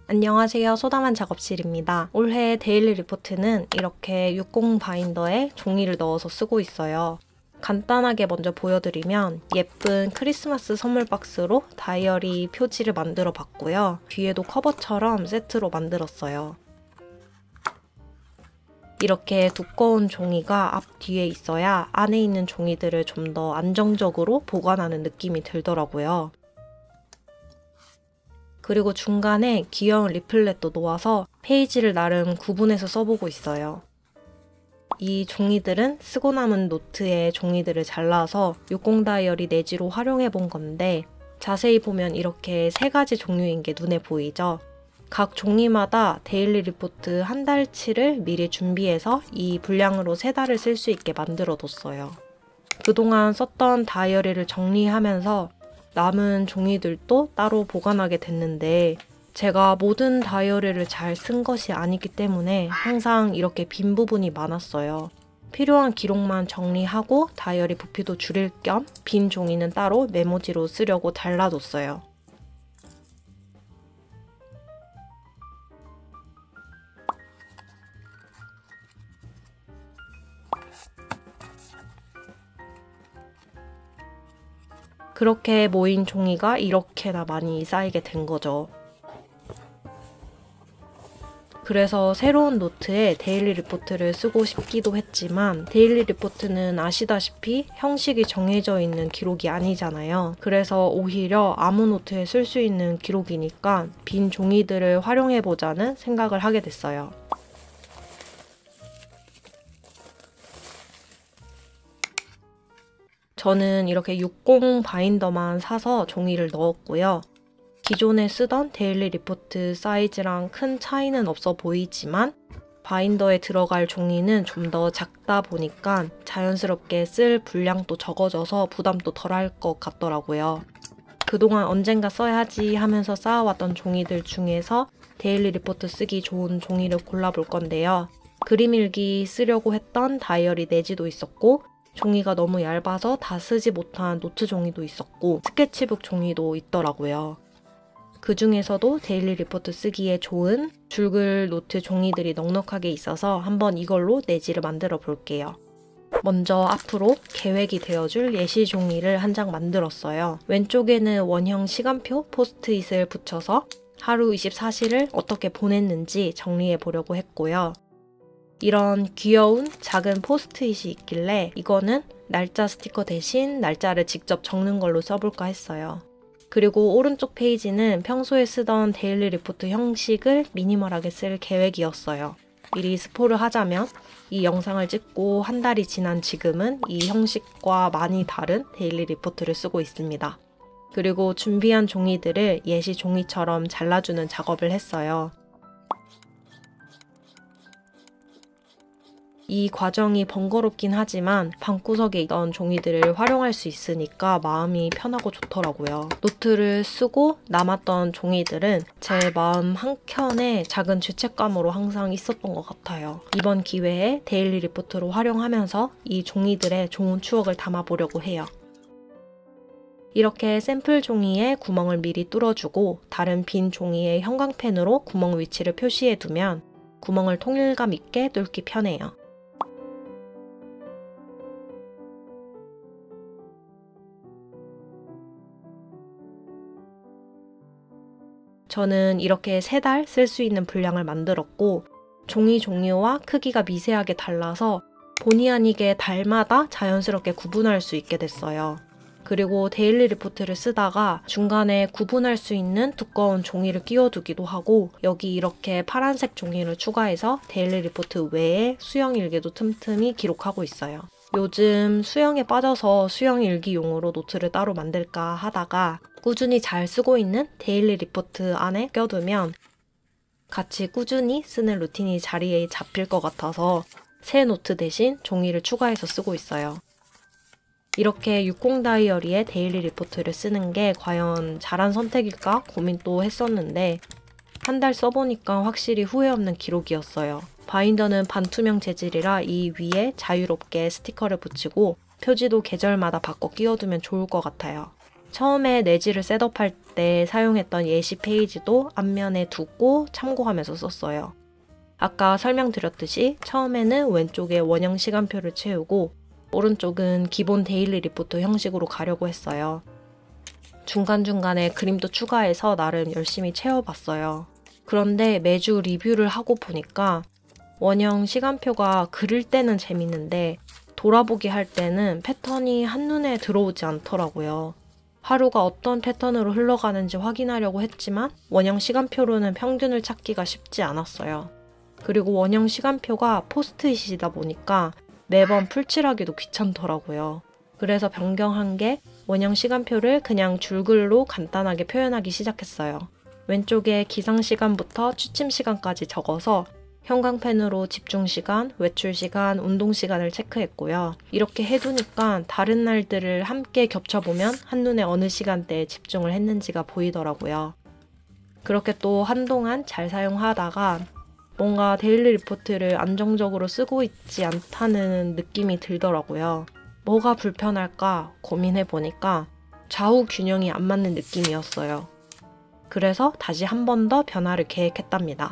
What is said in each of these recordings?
안녕하세요. 소담한 작업실입니다. 올해 데일리 리포트는 이렇게 60 바인더에 종이를 넣어서 쓰고 있어요. 간단하게 먼저 보여드리면 예쁜 크리스마스 선물 박스로 다이어리 표지를 만들어 봤고요. 뒤에도 커버처럼 세트로 만들었어요. 이렇게 두꺼운 종이가 앞뒤에 있어야 안에 있는 종이들을 좀 더 안정적으로 보관하는 느낌이 들더라고요. 그리고 중간에 귀여운 리플렛도 놓아서 페이지를 나름 구분해서 써보고 있어요. 이 종이들은 쓰고 남은 노트의 종이들을 잘라서 60 다이어리 내지로 활용해 본 건데 자세히 보면 이렇게 3가지 종류인 게 눈에 보이죠? 각 종이마다 데일리 리포트 한 달치를 미리 준비해서 이 분량으로 3달을 쓸 수 있게 만들어 뒀어요. 그동안 썼던 다이어리를 정리하면서 남은 종이들도 따로 보관하게 됐는데 제가 모든 다이어리를 잘 쓴 것이 아니기 때문에 항상 이렇게 빈 부분이 많았어요. 필요한 기록만 정리하고 다이어리 부피도 줄일 겸 빈 종이는 따로 메모지로 쓰려고 달라뒀어요. 그렇게 모인 종이가 이렇게나 많이 쌓이게 된 거죠. 그래서 새로운 노트에 데일리 리포트를 쓰고 싶기도 했지만 데일리 리포트는 아시다시피 형식이 정해져 있는 기록이 아니잖아요. 그래서 오히려 아무 노트에 쓸 수 있는 기록이니까 빈 종이들을 활용해보자는 생각을 하게 됐어요. 저는 이렇게 60 바인더만 사서 종이를 넣었고요. 기존에 쓰던 데일리 리포트 사이즈랑 큰 차이는 없어 보이지만 바인더에 들어갈 종이는 좀 더 작다 보니까 자연스럽게 쓸 분량도 적어져서 부담도 덜할 것 같더라고요. 그동안 언젠가 써야지 하면서 쌓아왔던 종이들 중에서 데일리 리포트 쓰기 좋은 종이를 골라볼 건데요. 그림 일기 쓰려고 했던 다이어리 내지도 있었고 종이가 너무 얇아서 다 쓰지 못한 노트 종이도 있었고 스케치북 종이도 있더라고요. 그 중에서도 데일리 리포트 쓰기에 좋은 줄글 노트 종이들이 넉넉하게 있어서 한번 이걸로 내지를 만들어 볼게요. 먼저 앞으로 계획이 되어줄 예시 종이를 한 장 만들었어요. 왼쪽에는 원형 시간표 포스트잇을 붙여서 하루 24시를 어떻게 보냈는지 정리해 보려고 했고요. 이런 귀여운 작은 포스트잇이 있길래 이거는 날짜 스티커 대신 날짜를 직접 적는 걸로 써볼까 했어요. 그리고 오른쪽 페이지는 평소에 쓰던 데일리 리포트 형식을 미니멀하게 쓸 계획이었어요. 미리 스포를 하자면 이 영상을 찍고 한 달이 지난 지금은 이 형식과 많이 다른 데일리 리포트를 쓰고 있습니다. 그리고 준비한 종이들을 예시 종이처럼 잘라주는 작업을 했어요. 이 과정이 번거롭긴 하지만 방구석에 있던 종이들을 활용할 수 있으니까 마음이 편하고 좋더라고요. 노트를 쓰고 남았던 종이들은 제 마음 한켠에 작은 죄책감으로 항상 있었던 것 같아요. 이번 기회에 데일리 리포트로 활용하면서 이 종이들의 좋은 추억을 담아보려고 해요. 이렇게 샘플 종이에 구멍을 미리 뚫어주고 다른 빈 종이에 형광펜으로 구멍 위치를 표시해두면 구멍을 통일감 있게 뚫기 편해요. 저는 이렇게 3달 쓸 수 있는 분량을 만들었고 종이 종류와 크기가 미세하게 달라서 본의 아니게 달마다 자연스럽게 구분할 수 있게 됐어요. 그리고 데일리 리포트를 쓰다가 중간에 구분할 수 있는 두꺼운 종이를 끼워두기도 하고 여기 이렇게 파란색 종이를 추가해서 데일리 리포트 외에 수영 일기도 틈틈이 기록하고 있어요. 요즘 수영에 빠져서 수영 일기용으로 노트를 따로 만들까 하다가 꾸준히 잘 쓰고 있는 데일리 리포트 안에 껴두면 같이 꾸준히 쓰는 루틴이 자리에 잡힐 것 같아서 새 노트 대신 종이를 추가해서 쓰고 있어요. 이렇게 60 다이어리에 데일리 리포트를 쓰는 게 과연 잘한 선택일까 고민도 했었는데 한 달 써보니까 확실히 후회 없는 기록이었어요. 바인더는 반투명 재질이라 이 위에 자유롭게 스티커를 붙이고 표지도 계절마다 바꿔 끼워두면 좋을 것 같아요. 처음에 내지를 셋업할 때 사용했던 예시 페이지도 앞면에 두고 참고하면서 썼어요. 아까 설명드렸듯이 처음에는 왼쪽에 원형 시간표를 채우고 오른쪽은 기본 데일리 리포트 형식으로 가려고 했어요. 중간중간에 그림도 추가해서 나름 열심히 채워봤어요. 그런데 매주 리뷰를 하고 보니까 원형 시간표가 그릴 때는 재밌는데 돌아보기 할 때는 패턴이 한눈에 들어오지 않더라고요. 하루가 어떤 패턴으로 흘러가는지 확인하려고 했지만 원형 시간표로는 평균을 찾기가 쉽지 않았어요. 그리고 원형 시간표가 포스트잇이다 보니까 매번 풀칠하기도 귀찮더라고요. 그래서 변경한 게 원형 시간표를 그냥 줄글로 간단하게 표현하기 시작했어요. 왼쪽에 기상시간부터 취침시간까지 적어서 형광펜으로 집중시간, 외출시간, 운동시간을 체크했고요. 이렇게 해두니까 다른 날들을 함께 겹쳐보면 한눈에 어느 시간대에 집중을 했는지가 보이더라고요. 그렇게 또 한동안 잘 사용하다가 뭔가 데일리 리포트를 안정적으로 쓰고 있지 않다는 느낌이 들더라고요. 뭐가 불편할까 고민해보니까 좌우 균형이 안 맞는 느낌이었어요. 그래서 다시 한 번 더 변화를 계획했답니다.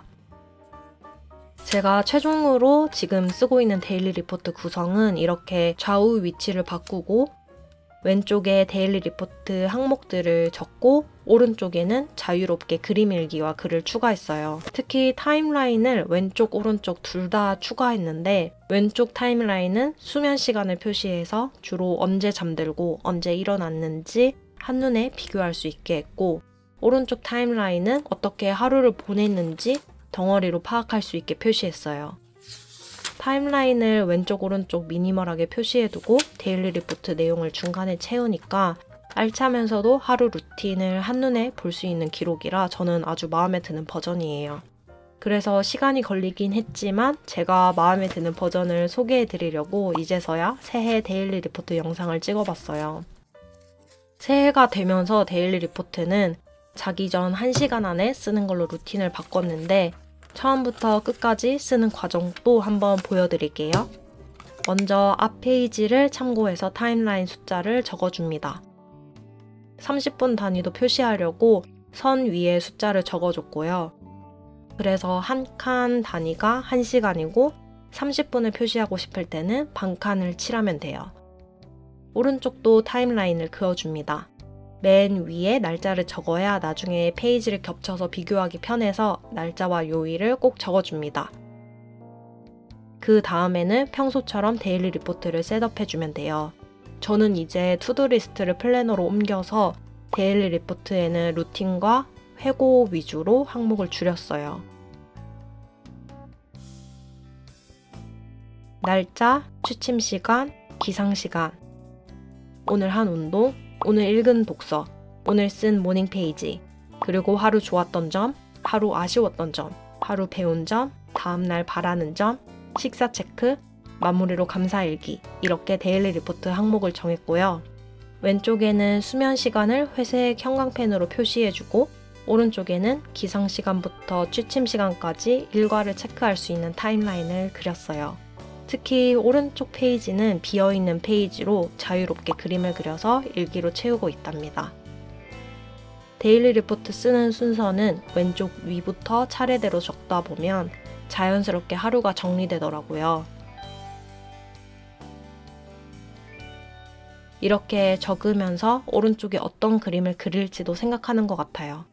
제가 최종으로 지금 쓰고 있는 데일리 리포트 구성은 이렇게 좌우 위치를 바꾸고 왼쪽에 데일리 리포트 항목들을 적고 오른쪽에는 자유롭게 그림 일기와 글을 추가했어요. 특히 타임라인을 왼쪽 오른쪽 둘 다 추가했는데 왼쪽 타임라인은 수면 시간을 표시해서 주로 언제 잠들고 언제 일어났는지 한눈에 비교할 수 있게 했고 오른쪽 타임라인은 어떻게 하루를 보냈는지 덩어리로 파악할 수 있게 표시했어요. 타임라인을 왼쪽 오른쪽 미니멀하게 표시해두고 데일리 리포트 내용을 중간에 채우니까 알차면서도 하루 루틴을 한눈에 볼 수 있는 기록이라 저는 아주 마음에 드는 버전이에요. 그래서 시간이 걸리긴 했지만 제가 마음에 드는 버전을 소개해드리려고 이제서야 새해 데일리 리포트 영상을 찍어봤어요. 새해가 되면서 데일리 리포트는 자기 전 1시간 안에 쓰는 걸로 루틴을 바꿨는데 처음부터 끝까지 쓰는 과정도 한번 보여드릴게요. 먼저 앞 페이지를 참고해서 타임라인 숫자를 적어줍니다. 30분 단위도 표시하려고 선 위에 숫자를 적어줬고요. 그래서 한 칸 단위가 1시간이고 30분을 표시하고 싶을 때는 반칸을 칠하면 돼요. 오른쪽도 타임라인을 그어줍니다. 맨 위에 날짜를 적어야 나중에 페이지를 겹쳐서 비교하기 편해서 날짜와 요일을 꼭 적어줍니다. 그 다음에는 평소처럼 데일리 리포트를 셋업해주면 돼요. 저는 이제 투두리스트를 플래너로 옮겨서 데일리 리포트에는 루틴과 회고 위주로 항목을 줄였어요. 날짜, 취침시간, 기상시간, 오늘 한 운동, 오늘 읽은 독서, 오늘 쓴 모닝 페이지, 그리고 하루 좋았던 점, 하루 아쉬웠던 점, 하루 배운 점, 다음날 바라는 점, 식사 체크, 마무리로 감사일기 이렇게 데일리 리포트 항목을 정했고요. 왼쪽에는 수면 시간을 회색 형광펜으로 표시해주고 오른쪽에는 기상 시간부터 취침 시간까지 일과를 체크할 수 있는 타임라인을 그렸어요. 특히 오른쪽 페이지는 비어있는 페이지로 자유롭게 그림을 그려서 일기로 채우고 있답니다. 데일리 리포트 쓰는 순서는 왼쪽 위부터 차례대로 적다 보면 자연스럽게 하루가 정리되더라고요. 이렇게 적으면서 오른쪽에 어떤 그림을 그릴지도 생각하는 것 같아요.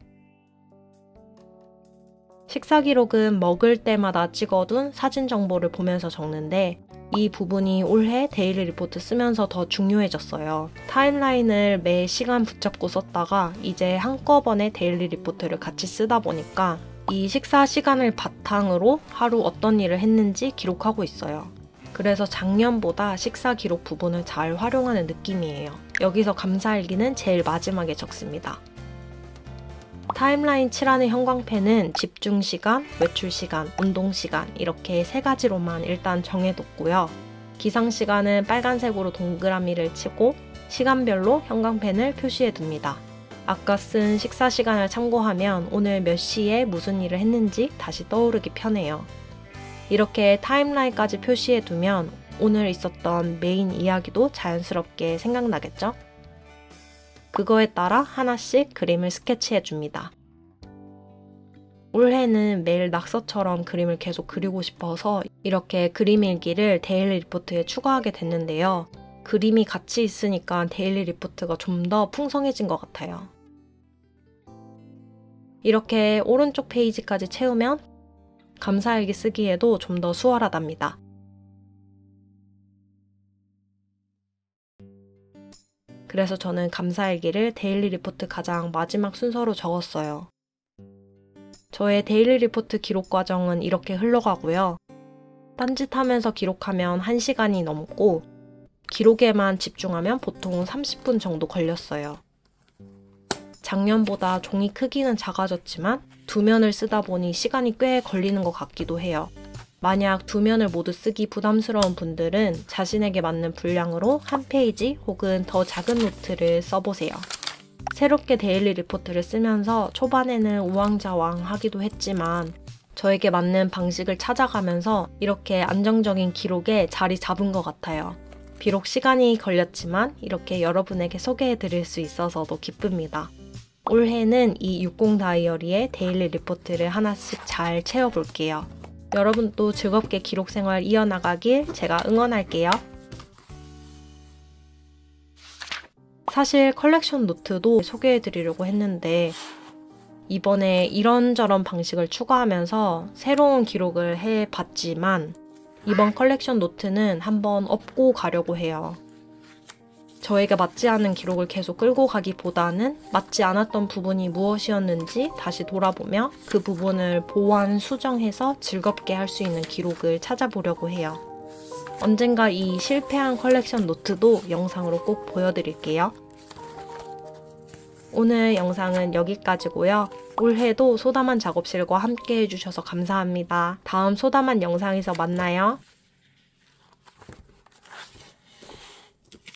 식사 기록은 먹을 때마다 찍어둔 사진 정보를 보면서 적는데 이 부분이 올해 데일리 리포트 쓰면서 더 중요해졌어요. 타임라인을 매 시간 붙잡고 썼다가 이제 한꺼번에 데일리 리포트를 같이 쓰다 보니까 이 식사 시간을 바탕으로 하루 어떤 일을 했는지 기록하고 있어요. 그래서 작년보다 식사 기록 부분을 잘 활용하는 느낌이에요. 여기서 감사일기는 제일 마지막에 적습니다. 타임라인 칠하는 형광펜은 집중시간, 외출시간, 운동시간 이렇게 3가지로만 일단 정해뒀고요. 기상시간은 빨간색으로 동그라미를 치고 시간별로 형광펜을 표시해둡니다. 아까 쓴 식사시간을 참고하면 오늘 몇 시에 무슨 일을 했는지 다시 떠오르기 편해요. 이렇게 타임라인까지 표시해두면 오늘 있었던 메인 이야기도 자연스럽게 생각나겠죠? 그거에 따라 하나씩 그림을 스케치해 줍니다. 올해는 매일 낙서처럼 그림을 계속 그리고 싶어서 이렇게 그림 일기를 데일리 리포트에 추가하게 됐는데요. 그림이 같이 있으니까 데일리 리포트가 좀 더 풍성해진 것 같아요. 이렇게 오른쪽 페이지까지 채우면 감사일기 쓰기에도 좀 더 수월하답니다. 그래서 저는 감사일기를 데일리 리포트 가장 마지막 순서로 적었어요. 저의 데일리 리포트 기록 과정은 이렇게 흘러가고요. 딴짓하면서 기록하면 1시간이 넘고 기록에만 집중하면 보통 30분 정도 걸렸어요. 작년보다 종이 크기는 작아졌지만 2면을 쓰다 보니 시간이 꽤 걸리는 것 같기도 해요. 만약 2면을 모두 쓰기 부담스러운 분들은 자신에게 맞는 분량으로 한 페이지 혹은 더 작은 노트를 써보세요. 새롭게 데일리 리포트를 쓰면서 초반에는 우왕좌왕하기도 했지만 저에게 맞는 방식을 찾아가면서 이렇게 안정적인 기록에 자리 잡은 것 같아요. 비록 시간이 걸렸지만 이렇게 여러분에게 소개해드릴 수 있어서도 기쁩니다. 올해는 이 60 다이어리에 데일리 리포트를 하나씩 잘 채워볼게요. 여러분도 즐겁게 기록 생활 이어나가길 제가 응원할게요. 사실 컬렉션 노트도 소개해드리려고 했는데 이번에 이런저런 방식을 추가하면서 새로운 기록을 해봤지만 이번 컬렉션 노트는 한번 업고 가려고 해요. 저에게 맞지 않은 기록을 계속 끌고 가기보다는 맞지 않았던 부분이 무엇이었는지 다시 돌아보며 그 부분을 보완, 수정해서 즐겁게 할 수 있는 기록을 찾아보려고 해요. 언젠가 이 실패한 컬렉션 노트도 영상으로 꼭 보여드릴게요. 오늘 영상은 여기까지고요. 올해도 소담한 작업실과 함께 해주셔서 감사합니다. 다음 소담한 영상에서 만나요.